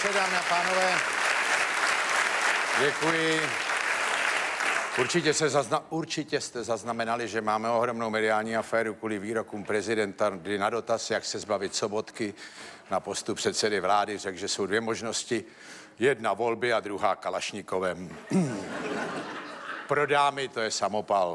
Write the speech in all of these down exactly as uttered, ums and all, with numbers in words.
večer, dámy a pánové. Děkuji. Určitě, se zazna... Určitě jste zaznamenali, že máme ohromnou mediální aféru kvůli výrokům prezidenta, kdy na dotaz, jak se zbavit Sobotky na postu předsedy vlády, řekl, že jsou dvě možnosti. Jedna volby a druhá Kalašnikovem. Pro dámy to je samopal.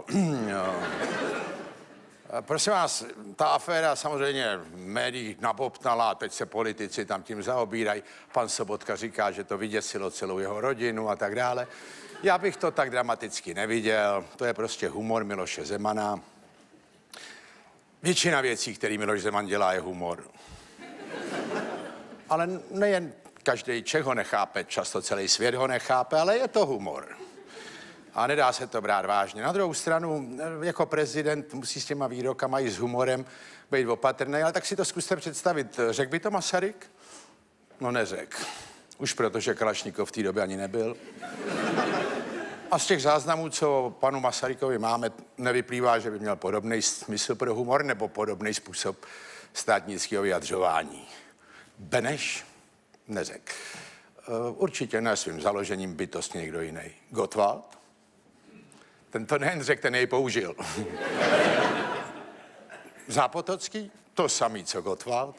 Prosím vás, ta aféra samozřejmě v médiích nabobtnala a teď se politici tam tím zaobírají. Pan Sobotka říká, že to vyděsilo celou jeho rodinu a tak dále. Já bych to tak dramaticky neviděl. To je prostě humor Miloše Zemana. Většina věcí, které Miloš Zeman dělá, je humor. Ale nejen každý Čech ho nechápe, často celý svět ho nechápe, ale je to humor. A nedá se to brát vážně. Na druhou stranu, jako prezident musí s těma výrokama i s humorem být opatrný, ale tak si to zkuste představit. Řekl by to Masaryk? No neřekl. Už protože Kalašnikov v té době ani nebyl. A z těch záznamů, co panu Masarykovi máme, nevyplývá, že by měl podobný smysl pro humor nebo podobný způsob státnického vyjadřování. Beneš? Neřekl. Určitě ne svým založením bytostně někdo jiný. Gottwald? Ten to nejen řekl, ten jej použil. Zápotocký? To samý, co Gottwald.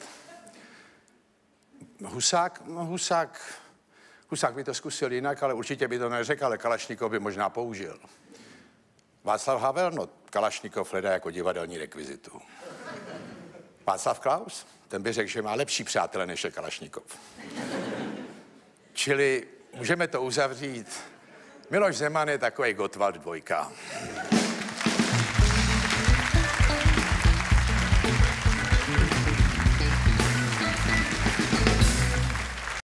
Husák? No Husák... Husák by to zkusil jinak, ale určitě by to neřekl, ale Kalašnikov by možná použil. Václav Havel? No, Kalašnikov hledá jako divadelní rekvizitu. Václav Klaus? Ten by řekl, že má lepší přátele, než je Kalašnikov. Čili můžeme to uzavřít. Miloš Zeman je takovej Gottwald dvojka.